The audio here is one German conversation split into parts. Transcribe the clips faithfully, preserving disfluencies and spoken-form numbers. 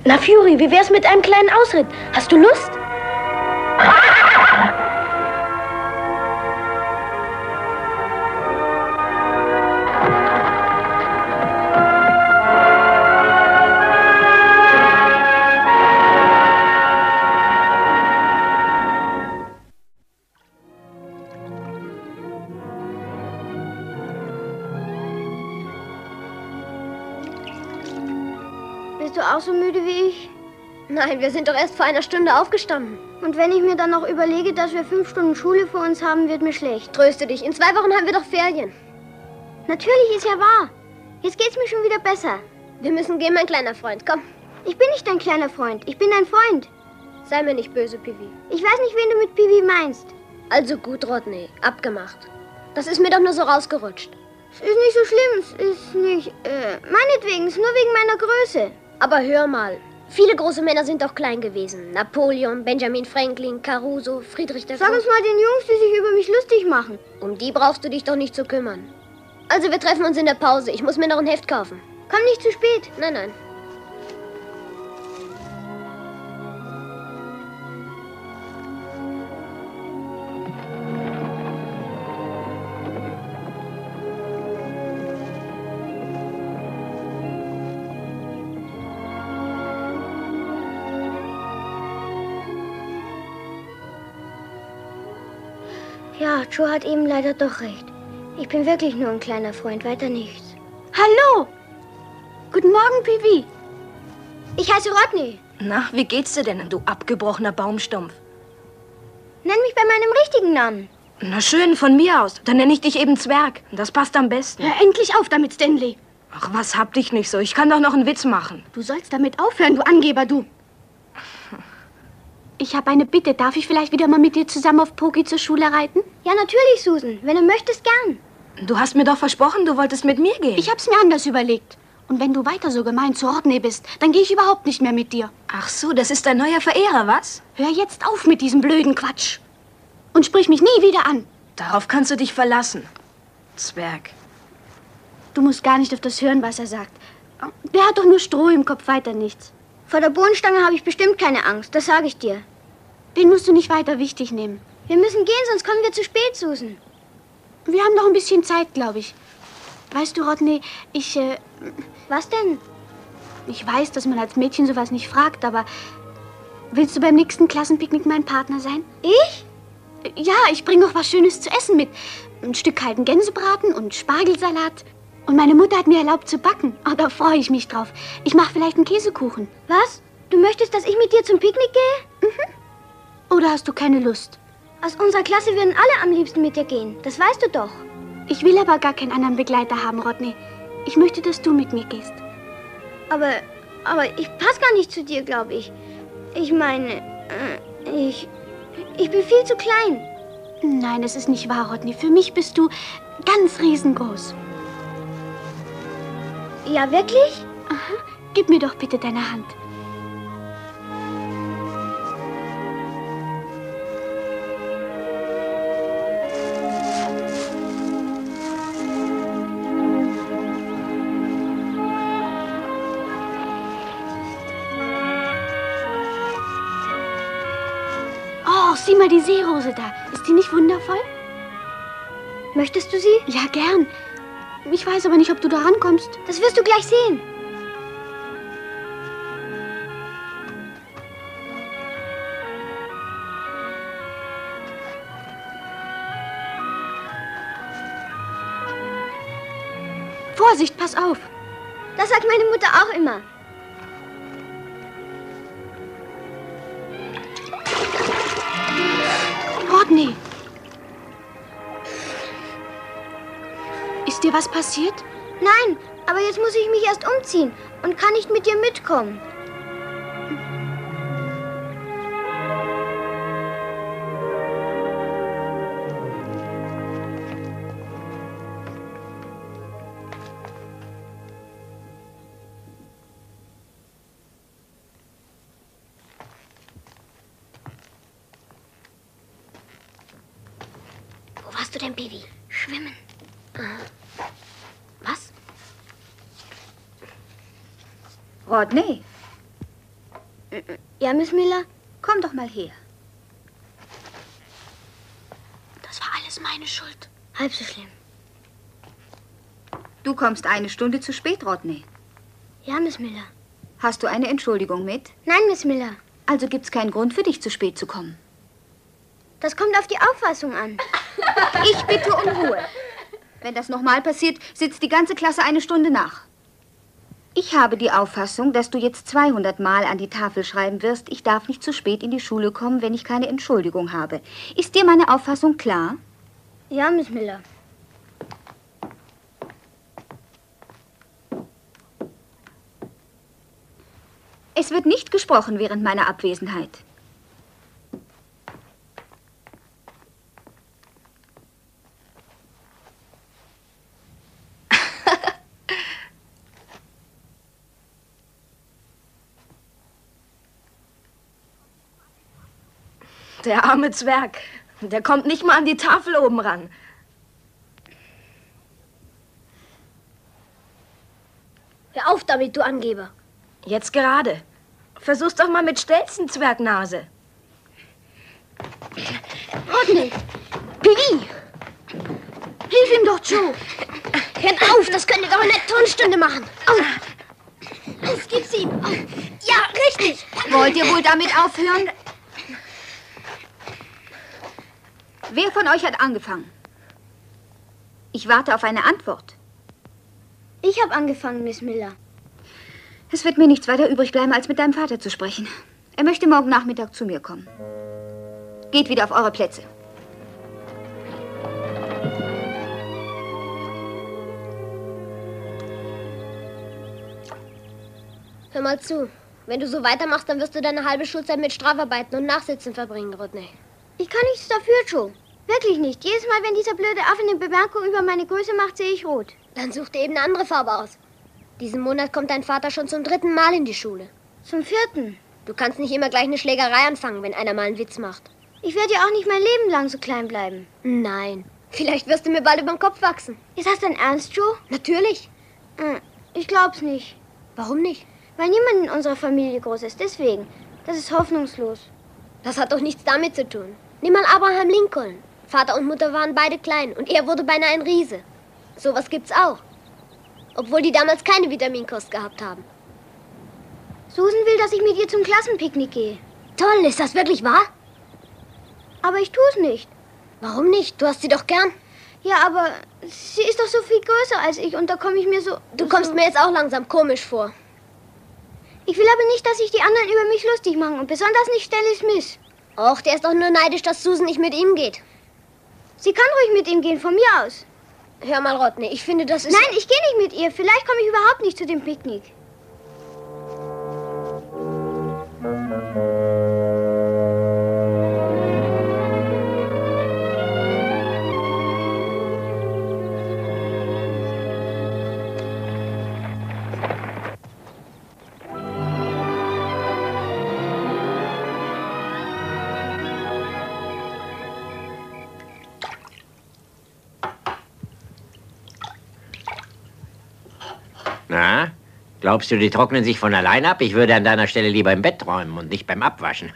Na, Fury, wie wär's mit einem kleinen Ausritt? Hast du Lust? Bist du auch so müde wie ich? Nein, wir sind doch erst vor einer Stunde aufgestanden. Und wenn ich mir dann noch überlege, dass wir fünf Stunden Schule vor uns haben, wird mir schlecht. Tröste dich, in zwei Wochen haben wir doch Ferien. Natürlich, ist ja wahr. Jetzt geht's mir schon wieder besser. Wir müssen gehen, mein kleiner Freund, komm. Ich bin nicht dein kleiner Freund, ich bin dein Freund. Sei mir nicht böse, Pivi. Ich weiß nicht, wen du mit Pivi meinst. Also gut, Rodney, abgemacht. Das ist mir doch nur so rausgerutscht. Es ist nicht so schlimm, es ist nicht, äh, meinetwegen, es ist nur wegen meiner Größe. Aber hör mal, viele große Männer sind doch klein gewesen. Napoleon, Benjamin Franklin, Caruso, Friedrich der Sag es mal den Jungs, die sich über mich lustig machen. Um die brauchst du dich doch nicht zu kümmern. Also wir treffen uns in der Pause. Ich muss mir noch ein Heft kaufen. Komm nicht zu spät. Nein, nein. Ja, Joe hat eben leider doch recht. Ich bin wirklich nur ein kleiner Freund, weiter nichts. Hallo! Guten Morgen, Pivi. Ich heiße Rodney. Na, wie geht's dir denn, du abgebrochener Baumstumpf? Nenn mich bei meinem richtigen Namen. Na schön, von mir aus. Dann nenne ich dich eben Zwerg. Das passt am besten. Hör endlich auf damit, Stanley. Ach, was hab dich nicht so? Ich kann doch noch einen Witz machen. Du sollst damit aufhören, du Angeber, du. Ich habe eine Bitte. Darf ich vielleicht wieder mal mit dir zusammen auf Poki zur Schule reiten? Ja, natürlich, Susan. Wenn du möchtest, gern. Du hast mir doch versprochen, du wolltest mit mir gehen. Ich hab's mir anders überlegt. Und wenn du weiter so gemein zu Rodney bist, dann gehe ich überhaupt nicht mehr mit dir. Ach so, das ist dein neuer Verehrer, was? Hör jetzt auf mit diesem blöden Quatsch. Und sprich mich nie wieder an. Darauf kannst du dich verlassen, Zwerg. Du musst gar nicht auf das hören, was er sagt. Der hat doch nur Stroh im Kopf, weiter nichts. Vor der Bohnenstange habe ich bestimmt keine Angst, das sage ich dir. Den musst du nicht weiter wichtig nehmen. Wir müssen gehen, sonst kommen wir zu spät, Susan. Wir haben noch ein bisschen Zeit, glaube ich. Weißt du, Rodney, ich, äh... Was denn? Ich weiß, dass man als Mädchen sowas nicht fragt, aber... Willst du beim nächsten Klassenpicknick mein Partner sein? Ich? Ja, ich bringe noch was Schönes zu essen mit. Ein Stück kalten Gänsebraten und Spargelsalat. Und meine Mutter hat mir erlaubt zu backen. Oh, da freue ich mich drauf. Ich mache vielleicht einen Käsekuchen. Was? Du möchtest, dass ich mit dir zum Picknick gehe? Mhm. Oder hast du keine Lust? Aus unserer Klasse würden alle am liebsten mit dir gehen. Das weißt du doch. Ich will aber gar keinen anderen Begleiter haben, Rodney. Ich möchte, dass du mit mir gehst. Aber, aber ich passe gar nicht zu dir, glaube ich. Ich meine, äh, ich, ich bin viel zu klein. Nein, das ist nicht wahr, Rodney. Für mich bist du ganz riesengroß. Ja, wirklich? Aha. Gib mir doch bitte deine Hand. Oh, sieh mal die Seerose da. Ist die nicht wundervoll? Möchtest du sie? Ja, gern. Ich weiß aber nicht, ob du da rankommst. Das wirst du gleich sehen. Vorsicht, pass auf. Das sagt meine Mutter auch immer. Rodney. Ist dir was passiert? Nein, aber jetzt muss ich mich erst umziehen und kann nicht mit dir mitkommen. Wo warst du denn, Pivi? Schwimmen. Was? Rodney, Ja, Miss Miller? Komm doch mal her. Das war alles meine Schuld. Halb so schlimm. Du kommst eine Stunde zu spät, Rodney. Ja, Miss Miller. Hast du eine Entschuldigung mit? Nein, Miss Miller. Also gibt's keinen Grund für dich, zu spät zu kommen. Das kommt auf die Auffassung an. Ich bitte um Ruhe. Wenn das nochmal passiert, sitzt die ganze Klasse eine Stunde nach. Ich habe die Auffassung, dass du jetzt zweihundert Mal an die Tafel schreiben wirst, ich darf nicht zu spät in die Schule kommen, wenn ich keine Entschuldigung habe. Ist dir meine Auffassung klar? Ja, Miss Miller. Es wird nicht gesprochen während meiner Abwesenheit. Der arme Zwerg. Der kommt nicht mal an die Tafel oben ran. Hör auf damit, du Angeber. Jetzt gerade. Versuch's doch mal mit Stelzen, Zwergnase. Rodney! Piggy! Hilf ihm doch, Joe! Hört auf, das könnt ihr doch in der Turnstunde machen. Oh. Los, gib's ihm. Oh. Ja, richtig. Wollt ihr wohl damit aufhören? Wer von euch hat angefangen? Ich warte auf eine Antwort. Ich habe angefangen, Miss Miller. Es wird mir nichts weiter übrig bleiben, als mit deinem Vater zu sprechen. Er möchte morgen Nachmittag zu mir kommen. Geht wieder auf eure Plätze. Hör mal zu. Wenn du so weitermachst, dann wirst du deine halbe Schulzeit mit Strafarbeiten und Nachsitzen verbringen, Rodney. Ich kann nichts dafür, Joe. Wirklich nicht. Jedes Mal, wenn dieser blöde Affe eine Bemerkung über meine Größe macht, sehe ich rot. Dann such dir eben eine andere Farbe aus. Diesen Monat kommt dein Vater schon zum dritten Mal in die Schule. Zum vierten. Du kannst nicht immer gleich eine Schlägerei anfangen, wenn einer mal einen Witz macht. Ich werde ja auch nicht mein Leben lang so klein bleiben. Nein. Vielleicht wirst du mir bald über den Kopf wachsen. Ist das dein Ernst, Joe? Natürlich. Hm, ich glaub's nicht. Warum nicht? Weil niemand in unserer Familie groß ist. Deswegen. Das ist hoffnungslos. Das hat doch nichts damit zu tun. Nimm mal Abraham Lincoln. Vater und Mutter waren beide klein und er wurde beinahe ein Riese. Sowas gibt's auch. Obwohl die damals keine Vitaminkost gehabt haben. Susan will, dass ich mit ihr zum Klassenpicknick gehe. Toll, ist das wirklich wahr? Aber ich tu's nicht. Warum nicht? Du hast sie doch gern. Ja, aber sie ist doch so viel größer als ich und da komme ich mir so... Du kommst so mir jetzt auch langsam komisch vor. Ich will aber nicht, dass sich die anderen über mich lustig machen und besonders nicht Stanley Smith. Och, der ist doch nur neidisch, dass Susan nicht mit ihm geht. Sie kann ruhig mit ihm gehen, von mir aus. Hör mal, Rodney, ich finde, das ist... Nein, ich gehe nicht mit ihr. Vielleicht komme ich überhaupt nicht zu dem Picknick. Na, glaubst du, die trocknen sich von allein ab? Ich würde an deiner Stelle lieber im Bett träumen und nicht beim Abwaschen.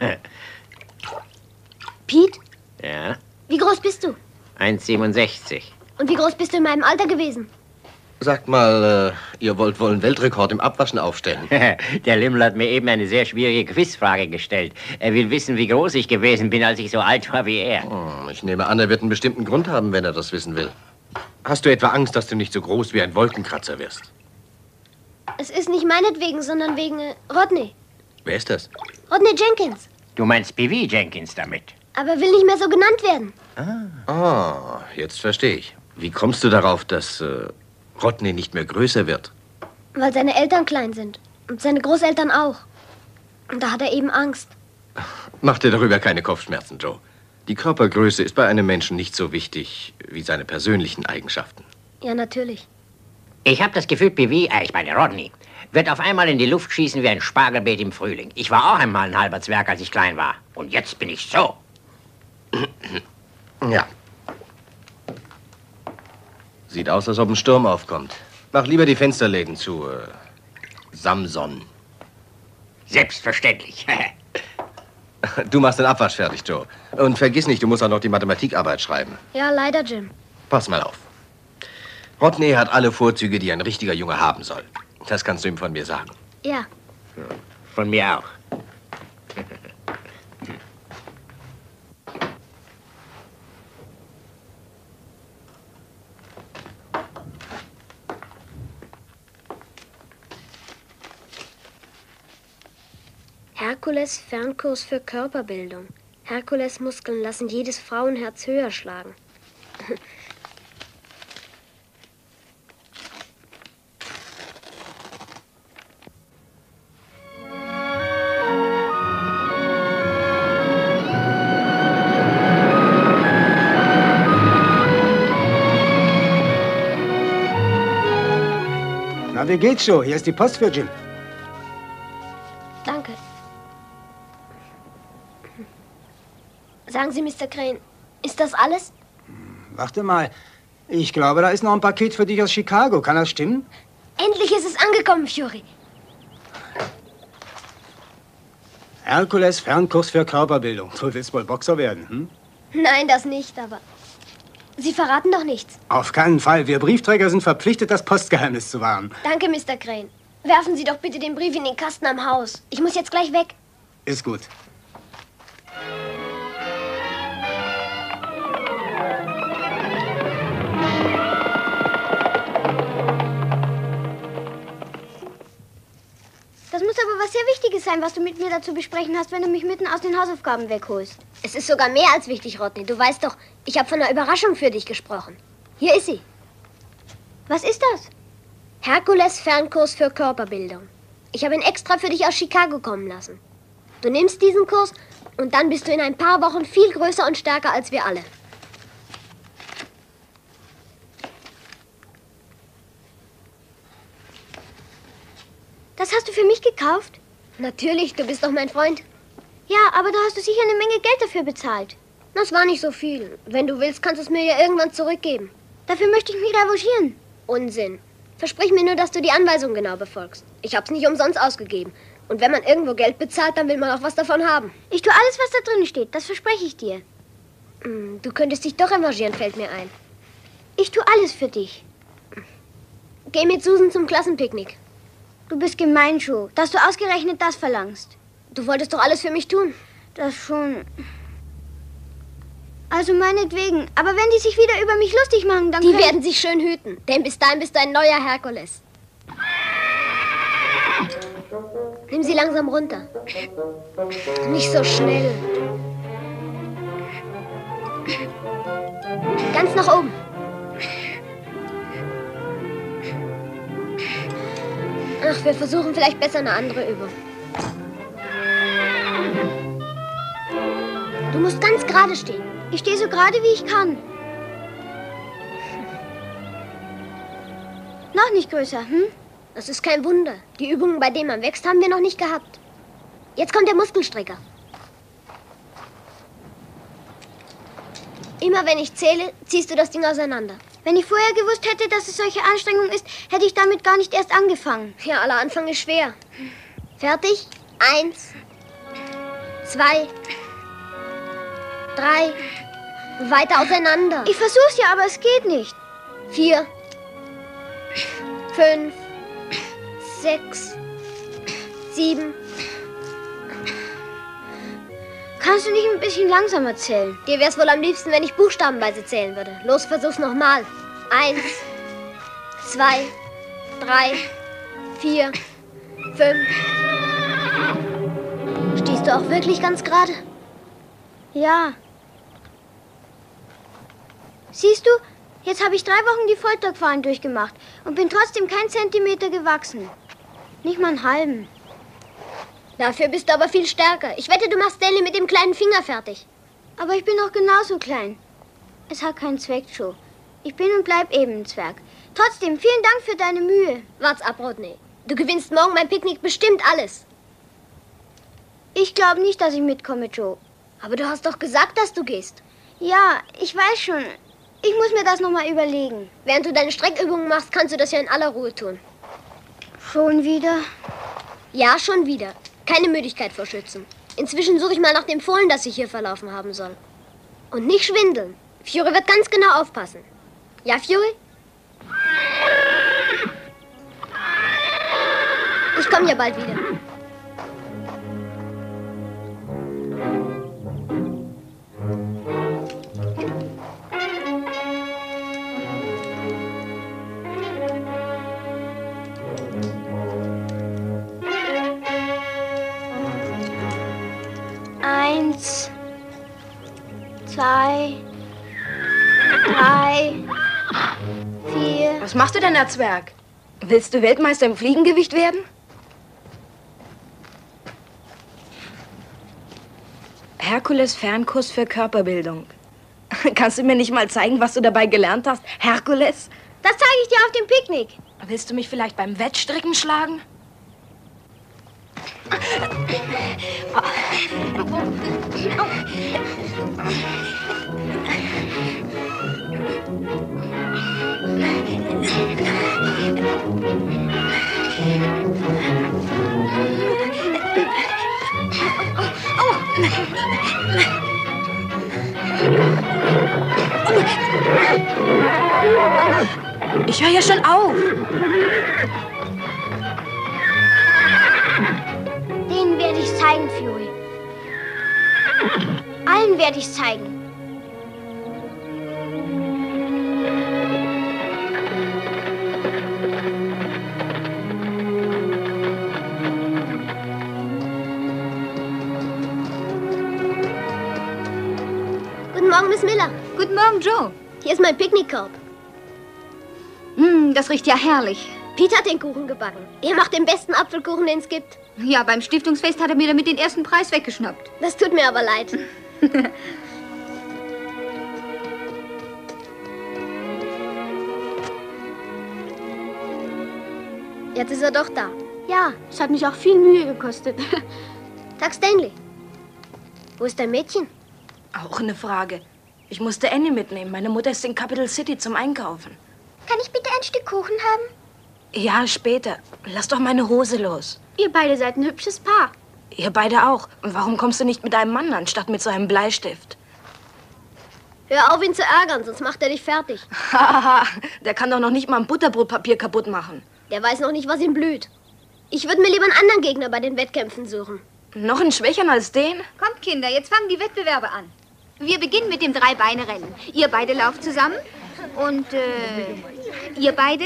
Pete, Ja, wie groß bist du? eins Komma siebenundsechzig. Und wie groß bist du in meinem Alter gewesen? Sagt mal, äh, ihr wollt wohl einen Weltrekord im Abwaschen aufstellen. Der Limmel hat mir eben eine sehr schwierige Quizfrage gestellt. Er will wissen, wie groß ich gewesen bin, als ich so alt war wie er. Hm, ich nehme an, er wird einen bestimmten Grund haben, wenn er das wissen will. Hast du etwa Angst, dass du nicht so groß wie ein Wolkenkratzer wirst? Es ist nicht meinetwegen, sondern wegen äh, Rodney. Wer ist das? Rodney Jenkins. Du meinst P V Jenkins damit? Aber er will nicht mehr so genannt werden. Ah, jetzt verstehe ich. Wie kommst du darauf, dass äh, Rodney nicht mehr größer wird? Weil seine Eltern klein sind. Und seine Großeltern auch. Und da hat er eben Angst. Mach dir darüber keine Kopfschmerzen, Joe. Die Körpergröße ist bei einem Menschen nicht so wichtig wie seine persönlichen Eigenschaften. Ja, natürlich. Ich habe das Gefühl, P V, äh, ich meine Rodney, wird auf einmal in die Luft schießen wie ein Spargelbeet im Frühling. Ich war auch einmal ein halber Zwerg, als ich klein war. Und jetzt bin ich so. Ja. Sieht aus, als ob ein Sturm aufkommt. Mach lieber die Fensterläden zu, äh, Samson. Selbstverständlich. Du machst den Abwasch fertig, Joe. Und vergiss nicht, du musst auch noch die Mathematikarbeit schreiben. Ja, leider, Jim. Pass mal auf. Rodney hat alle Vorzüge, die ein richtiger Junge haben soll. Das kannst du ihm von mir sagen. Ja. Von mir auch. Herkules Fernkurs für Körperbildung. Herkules Muskeln lassen jedes Frauenherz höher schlagen. Na, wie geht's, Joe? Hier ist die Post für Jim. Danke. Sagen Sie, Mister Crane, ist das alles? Warte mal. Ich glaube, da ist noch ein Paket für dich aus Chicago. Kann das stimmen? Endlich ist es angekommen, Fury. Herkules Fernkurs für Körperbildung. Du willst wohl Boxer werden, hm? Nein, das nicht, aber Sie verraten doch nichts. Auf keinen Fall. Wir Briefträger sind verpflichtet, das Postgeheimnis zu wahren. Danke, Mister Crane. Werfen Sie doch bitte den Brief in den Kasten am Haus. Ich muss jetzt gleich weg. Ist gut. Das muss aber was sehr Wichtiges sein, was du mit mir dazu besprechen hast, wenn du mich mitten aus den Hausaufgaben wegholst. Es ist sogar mehr als wichtig, Rodney. Du weißt doch, ich habe von einer Überraschung für dich gesprochen. Hier ist sie. Was ist das? Herkules Fernkurs für Körperbildung. Ich habe ihn extra für dich aus Chicago kommen lassen. Du nimmst diesen Kurs und dann bist du in ein paar Wochen viel größer und stärker als wir alle. Das hast du für mich gekauft? Natürlich, du bist doch mein Freund. Ja, aber du hast du sicher eine Menge Geld dafür bezahlt. Das war nicht so viel. Wenn du willst, kannst du es mir ja irgendwann zurückgeben. Dafür möchte ich mich revanchieren. Unsinn. Versprich mir nur, dass du die Anweisungen genau befolgst. Ich hab's nicht umsonst ausgegeben. Und wenn man irgendwo Geld bezahlt, dann will man auch was davon haben. Ich tue alles, was da drin steht. Das verspreche ich dir. Du könntest dich doch revanchieren, fällt mir ein. Ich tue alles für dich. Geh mit Susan zum Klassenpicknick. Du bist gemein, Joe, dass du ausgerechnet das verlangst. Du wolltest doch alles für mich tun. Das schon. Also meinetwegen. Aber wenn die sich wieder über mich lustig machen, dann Die können... werden sich schön hüten, denn bis dahin bist du ein neuer Herkules. Nimm sie langsam runter. Nicht so schnell. Ganz nach oben. Ach, wir versuchen vielleicht besser eine andere Übung. Du musst ganz gerade stehen. Ich stehe so gerade, wie ich kann. Noch nicht größer, hm? Das ist kein Wunder. Die Übungen, bei denen man wächst, haben wir noch nicht gehabt. Jetzt kommt der Muskelstrecker. Immer wenn ich zähle, ziehst du das Ding auseinander. Wenn ich vorher gewusst hätte, dass es solche Anstrengung ist, hätte ich damit gar nicht erst angefangen. Ja, aller Anfang ist schwer. Fertig? Eins, zwei, drei, weiter auseinander. Ich versuch's ja, aber es geht nicht. Vier, fünf, sechs, sieben. Kannst du nicht ein bisschen langsamer zählen? Dir wär's wohl am liebsten, wenn ich buchstabenweise zählen würde. Los, versuch's nochmal. Eins, zwei, drei, vier, fünf. Stehst du auch wirklich ganz gerade? Ja. Siehst du, jetzt habe ich drei Wochen die Folterqualen durchgemacht und bin trotzdem kein Zentimeter gewachsen. Nicht mal einen halben. Dafür bist du aber viel stärker. Ich wette, du machst Stanley mit dem kleinen Finger fertig. Aber ich bin noch genauso klein. Es hat keinen Zweck, Joe. Ich bin und bleib eben ein Zwerg. Trotzdem, vielen Dank für deine Mühe. Wart's ab, Rodney. Du gewinnst morgen beim Picknick bestimmt alles. Ich glaube nicht, dass ich mitkomme, Joe. Aber du hast doch gesagt, dass du gehst. Ja, ich weiß schon. Ich muss mir das noch mal überlegen. Während du deine Streckübungen machst, kannst du das ja in aller Ruhe tun. Schon wieder? Ja, schon wieder. Keine Müdigkeit vor Schützen. Inzwischen suche ich mal nach dem Fohlen, das sich hier verlaufen haben soll. Und nicht schwindeln. Fury wird ganz genau aufpassen. Ja, Fury? Ich komme ja bald wieder. Eins, zwei, drei, vier. Was machst du denn, Herr Zwerg? Willst du Weltmeister im Fliegengewicht werden? Herkules Fernkurs für Körperbildung. Kannst du mir nicht mal zeigen, was du dabei gelernt hast, Herkules? Das zeige ich dir auf dem Picknick. Willst du mich vielleicht beim Wettstricken schlagen? Ich höre ja schon auf. Denen werde ich zeigen, Fury. Allen werde ich zeigen. Guten Morgen, Miss Miller. Guten Morgen, Joe. Hier ist mein Picknickkorb. Mm, das riecht ja herrlich. Pete hat den Kuchen gebacken. Er macht den besten Apfelkuchen, den es gibt. Ja, beim Stiftungsfest hat er mir damit den ersten Preis weggeschnappt. Das tut mir aber leid. Jetzt ist er doch da. Ja, es hat mich auch viel Mühe gekostet. Tag, Stanley. Wo ist dein Mädchen? Auch eine Frage. Ich musste Annie mitnehmen. Meine Mutter ist in Capital City zum Einkaufen. Kann ich bitte ein Stück Kuchen haben? Ja, später. Lass doch meine Hose los. Ihr beide seid ein hübsches Paar. Ihr beide auch. Und warum kommst du nicht mit einem Mann anstatt mit so einem Bleistift? Hör auf, ihn zu ärgern, sonst macht er dich fertig. Haha, der kann doch noch nicht mal ein Butterbrotpapier kaputt machen. Der weiß noch nicht, was ihm blüht. Ich würde mir lieber einen anderen Gegner bei den Wettkämpfen suchen. Noch einen Schwächeren als den? Kommt, Kinder, jetzt fangen die Wettbewerbe an. Wir beginnen mit dem Drei-Beine-Rennen. Ihr beide lauft zusammen. Und, äh, ihr beide?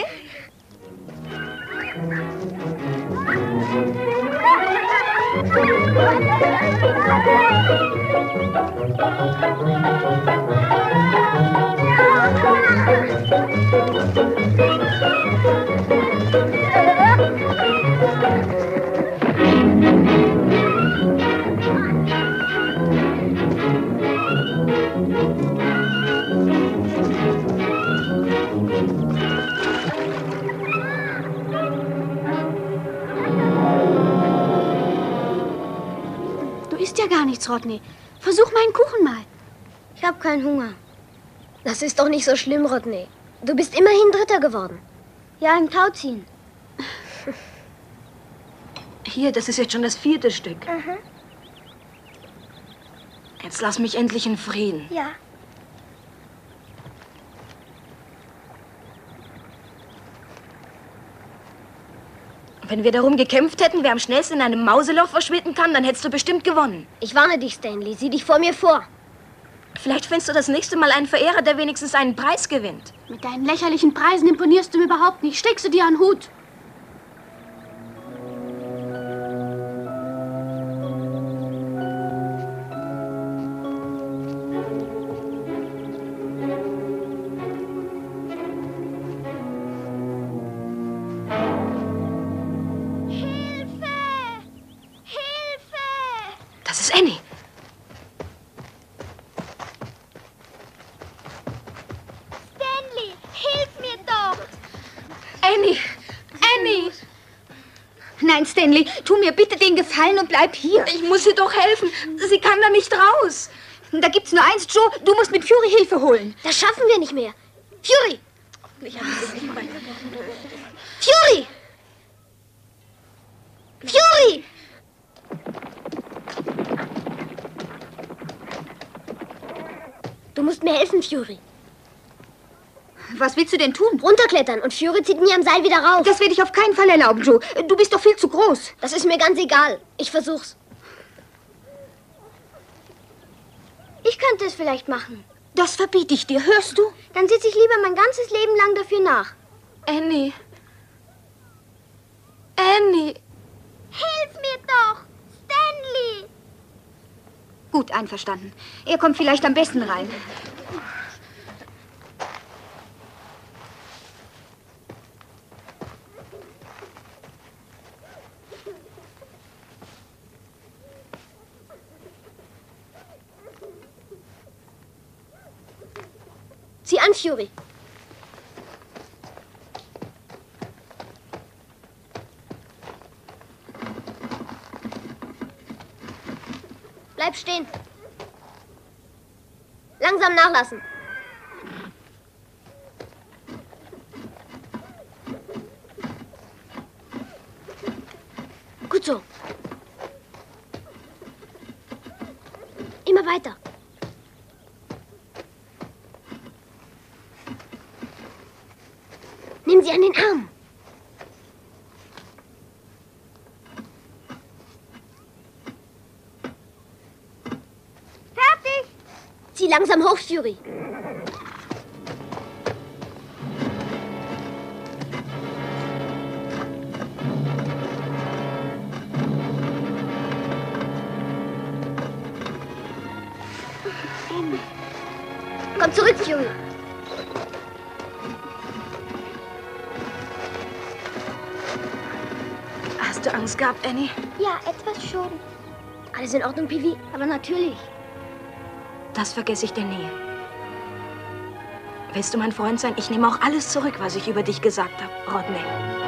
Ist ja gar nichts, Rodney. Versuch meinen Kuchen mal. Ich habe keinen Hunger. Das ist doch nicht so schlimm, Rodney. Du bist immerhin Dritter geworden. Ja, im Tauziehen. Hier, das ist jetzt schon das vierte Stück. Mhm. Jetzt lass mich endlich in Frieden. Ja. Wenn wir darum gekämpft hätten, wer am schnellsten in einem Mauseloch verschwinden kann, dann hättest du bestimmt gewonnen. Ich warne dich, Stanley. Sieh dich vor mir vor. Vielleicht findest du das nächste Mal einen Verehrer, der wenigstens einen Preis gewinnt. Mit deinen lächerlichen Preisen imponierst du mir überhaupt nicht. Steckst du dir einen Hut? Das ist Annie. Stanley, hilf mir doch! Annie! Annie! Nein, Stanley, tu mir bitte den Gefallen und bleib hier. Ich muss ihr doch helfen. Sie kann da nicht raus. Da gibt's nur eins, Joe. Du musst mit Fury Hilfe holen. Das schaffen wir nicht mehr. Fury! Fury! Fury! Du musst mir helfen, Fury. Was willst du denn tun? Runterklettern und Fury zieht mir am Seil wieder rauf. Das werde ich auf keinen Fall erlauben, Joe. Du bist doch viel zu groß. Das ist mir ganz egal. Ich versuch's. Ich könnte es vielleicht machen. Das verbiete ich dir, hörst du? Dann sitze ich lieber mein ganzes Leben lang dafür nach. Annie. Annie. Hilf mir doch! Stanley! Gut, einverstanden. Er kommt vielleicht am besten rein. Zieh an, Fury. Bleib stehen. Langsam nachlassen. Gut so. Immer weiter. Nimm sie an den Arm. Fertig! Zieh langsam hoch, Fury. Komm zurück, Fury. Hast du Angst gehabt, Annie? Ja, etwas schon. Alles in Ordnung, Pivi? Aber natürlich. Das vergesse ich dir nie. Willst du mein Freund sein? Ich nehme auch alles zurück, was ich über dich gesagt habe, Rodney.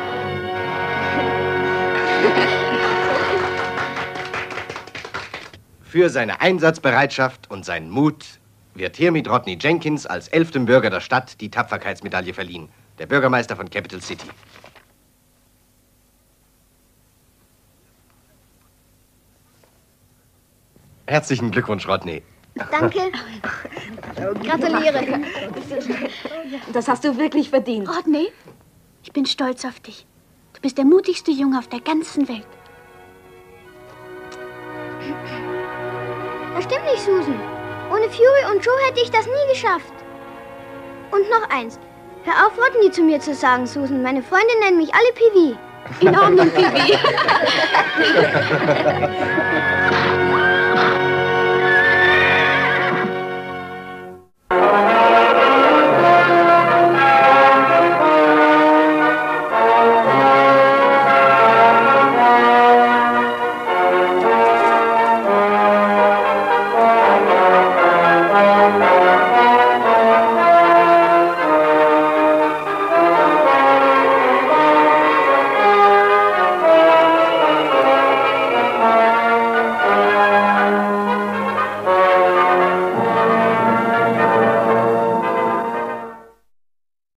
Für seine Einsatzbereitschaft und seinen Mut wird hiermit Rodney Jenkins als elftem Bürger der Stadt die Tapferkeitsmedaille verliehen. Der Bürgermeister von Capital City. Herzlichen Glückwunsch, Rodney. Danke. Gratuliere. Das hast du wirklich verdient. Rodney, ich bin stolz auf dich. Du bist der mutigste Junge auf der ganzen Welt. Das stimmt nicht, Susan. Ohne Fury und Joe hätte ich das nie geschafft. Und noch eins. Hör auf, Rodney zu mir zu sagen, Susan. Meine Freunde nennen mich alle Pivi. In Ordnung, Pivi.